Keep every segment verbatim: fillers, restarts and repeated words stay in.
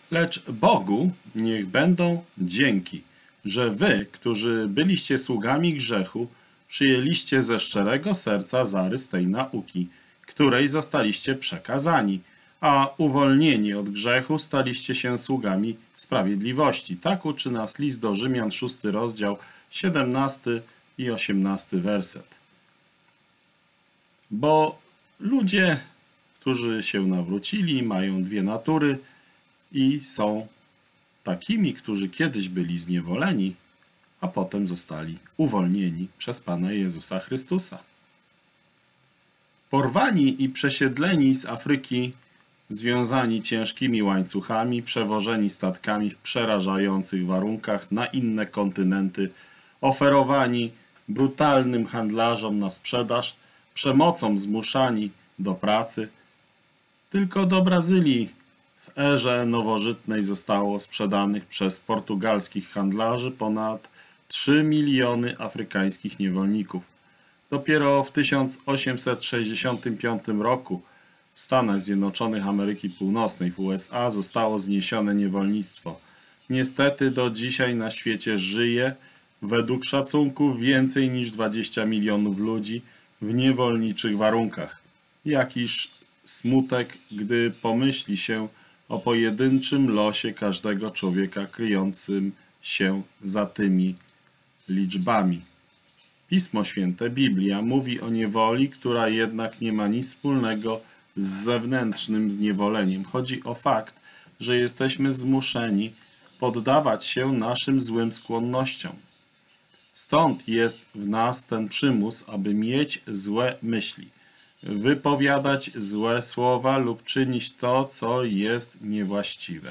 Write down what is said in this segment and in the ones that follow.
Lecz Bogu niech będą dzięki, że wy, którzy byliście sługami grzechu, przyjęliście ze szczerego serca zarys tej nauki, której zostaliście przekazani, a uwolnieni od grzechu staliście się sługami sprawiedliwości. Tak uczy nas list do Rzymian, szósty rozdział, siedemnasty i osiemnasty werset. Bo ludzie, którzy się nawrócili, mają dwie natury i są takimi, którzy kiedyś byli zniewoleni, a potem zostali uwolnieni przez Pana Jezusa Chrystusa. Porwani i przesiedleni z Afryki, związani ciężkimi łańcuchami, przewożeni statkami w przerażających warunkach na inne kontynenty, oferowani brutalnym handlarzom na sprzedaż, przemocą zmuszani do pracy. Tylko do Brazylii w erze nowożytnej zostało sprzedanych przez portugalskich handlarzy ponad trzy miliony afrykańskich niewolników. Dopiero w tysiąc osiemset sześćdziesiątym piątym roku w Stanach Zjednoczonych Ameryki Północnej w U S A zostało zniesione niewolnictwo. Niestety do dzisiaj na świecie żyje według szacunków więcej niż dwadzieścia milionów ludzi w niewolniczych warunkach. Jakiż smutek, gdy pomyśli się o pojedynczym losie każdego człowieka kryjącym się za tymi liczbami. Pismo Święte, Biblia, mówi o niewoli, która jednak nie ma nic wspólnego z zewnętrznym zniewoleniem. Chodzi o fakt, że jesteśmy zmuszeni poddawać się naszym złym skłonnościom. Stąd jest w nas ten przymus, aby mieć złe myśli, wypowiadać złe słowa lub czynić to, co jest niewłaściwe.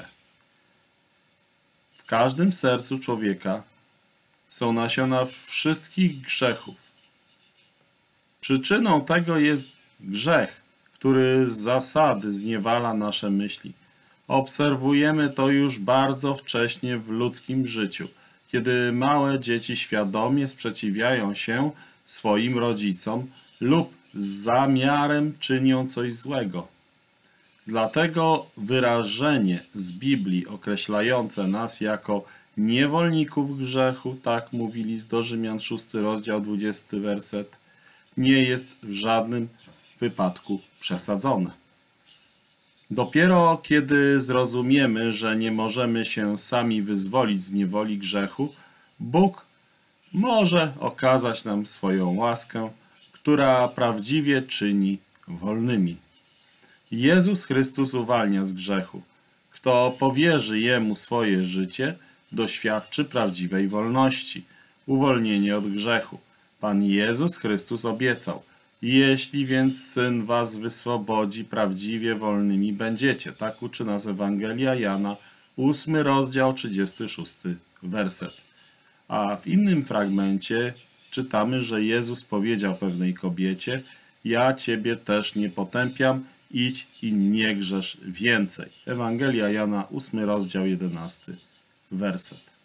W każdym sercu człowieka są nasiona wszystkich grzechów. Przyczyną tego jest grzech, który z zasady zniewala nasze myśli. Obserwujemy to już bardzo wcześnie w ludzkim życiu, kiedy małe dzieci świadomie sprzeciwiają się swoim rodzicom lub z zamiarem czynią coś złego. Dlatego wyrażenie z Biblii określające nas jako niewolników grzechu, tak mówi list do Rzymian, szósty rozdział, dwudziesty werset, nie jest w żadnym wypadku przesadzone. Dopiero kiedy zrozumiemy, że nie możemy się sami wyzwolić z niewoli grzechu, Bóg może okazać nam swoją łaskę, która prawdziwie czyni wolnymi. Jezus Chrystus uwalnia z grzechu. Kto powierzy Jemu swoje życie, doświadczy prawdziwej wolności, uwolnienie od grzechu. Pan Jezus Chrystus obiecał: jeśli więc Syn was wyswobodzi, prawdziwie wolnymi będziecie. Tak uczy nas Ewangelia Jana, ósmy rozdział, trzydziesty szósty werset. A w innym fragmencie czytamy, że Jezus powiedział pewnej kobiecie: ja ciebie też nie potępiam, idź i nie grzesz więcej. Ewangelia Jana, ósmy rozdział, jedenasty werset.